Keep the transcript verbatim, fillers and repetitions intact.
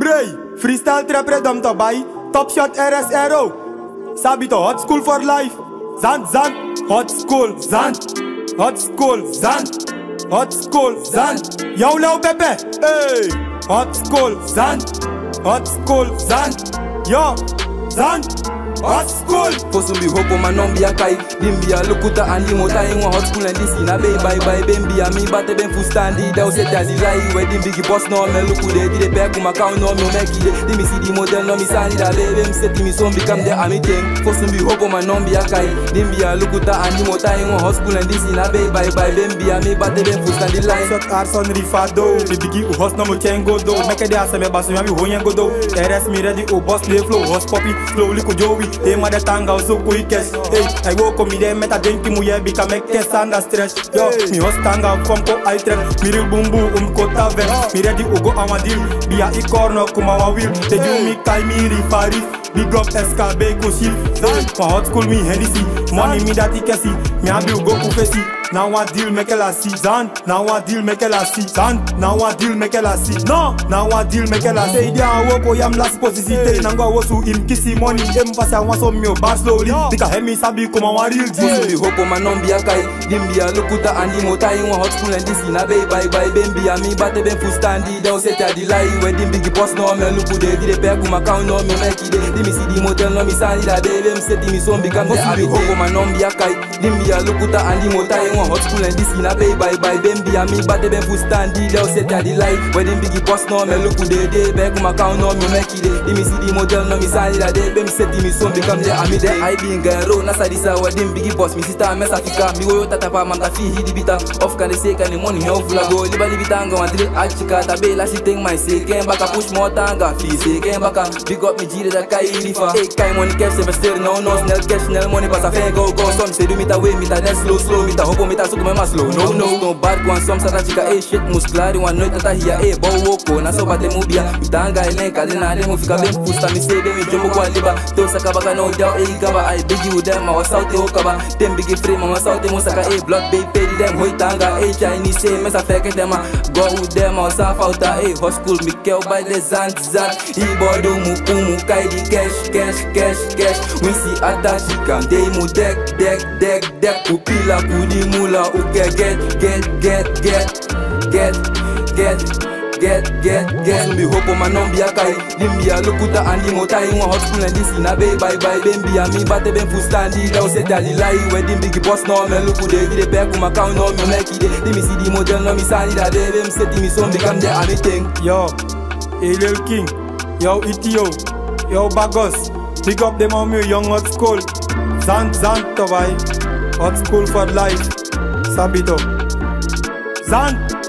Bray, freestyle trap redam to buy. Top shot R S Aero. Sabito, hot school for life. Zant, zant, hot school, zant. Hot school, zant. Hot school, zant. Yo, Leo Pepe, hey. Hot school, zant. Hot school, zant. Yo, zant. Hot school. Fosun bi hopo manombi akai. Dimbia lukuta andi mota in hot school and this in a bay bye bye bembi a mi bate ben fustandi. Da use tazi lai we dimbi ki boss no me luku de di de pe kuma count no me make de. Di mi si di model no mi sani da baby mi seti mi son become the ami thing. Fosun bi hopo manombi akai. Dimbia lukuta andi mota in hot school and this in a bay bye bye bembi a mi bate ben fustandi lai. Shot arson rifado. Di bigi u host no mo chengo do. Make de asa me basu mi honyen go do. R S mi ready o boss play flow host poppy slowly ko Joey. Hey, mother tanga so quick cash. Hey, I go come there, meta drink mu ye bika make cash under stress. Yo, mi host tanga from ko I trap. Mi real boom boom um ko tave. Mi ready ugo ama deal. Bia I corner kuma wa will. Te ju mi kai mi rifari. Big up S K B ko shift. For hot school mi Hennessy. Money mi dati kesi. Mi abi ugo ufesi. Now I deal make la see. Zan, now I deal make la see. Zan, now I deal make la see. No, now I deal make la see. Dia woko yam last posisite. Nanga wosu im kisi money. Em pasa wa so mi o bar slowly. Tika hemi sabi kuma wa real G. Bi hopo manombi akai. Dimbia lukuta andi mota in hot school and this in a bay bye bye bembi a mi bate ben fustandi. Da use ta di lai we dimbi ki boss no me luku de di de pe kuma count no me make de. Di mi si di motel no mi sani da baby mi seti mi son become the abi hopo manombi akai. Dimbia lukuta andi mota in hot school and this in a bay bye bye bembi a mi bate ben fustandi. Da use ta di lai we dimbi ki boss no me luku de de pe kuma count no me make de. Di mi si di motel no mi sani da de baby mi seti mi son become the ami de. I be in garo na sadisa we dimbi ki boss mi sita mesa fika mi wo tata pa manta fi hidi bita off kan de say kan money help fula go liba libi tanga wandre achika ta be la she think my say ken baka push more tanga fi say ken baka big up mi jire da kai rifa e kai money cash se bester no no snell cash snell money passa fe go go some say do me ta way me ta dance slow slow me ta hopo me ta suku me mas slow no no no bad one some sata chika e shit musculari one noite ta hia e bo woko na so bate mubia tanga ile kadina de mo fika bem pusta mi say be mi jombo kwa liba to saka baka no doubt e gaba I big you them I was out the okaba them big frame I was out the musaka e blood baby pay them hoy tanga e Chinese say me sa fake them go with them I was out a e hot school me kill by the zant zant e bodo mu kumu kai di cash cash cash cash we see atachi kam dey mu deck deck deck deck upila kudi mula u get get get get get get get get get get Bi hopo manombi akai Dimbia lukuta andi mota in hot school and this in a bay bye bye bembi a mi bate ben fustandi. Da use ta di lai we dimbi ki boss no me luku de di de pe kuma count no me make de. Di mi si di model no mi sani da de bem seti mi son become the ami thing. Yo, Lil King. Yo, Etio. Yo, Bagos. Pick up them on me young hot school. Zant zant to buy. Hot school for life. Sabito. Zant.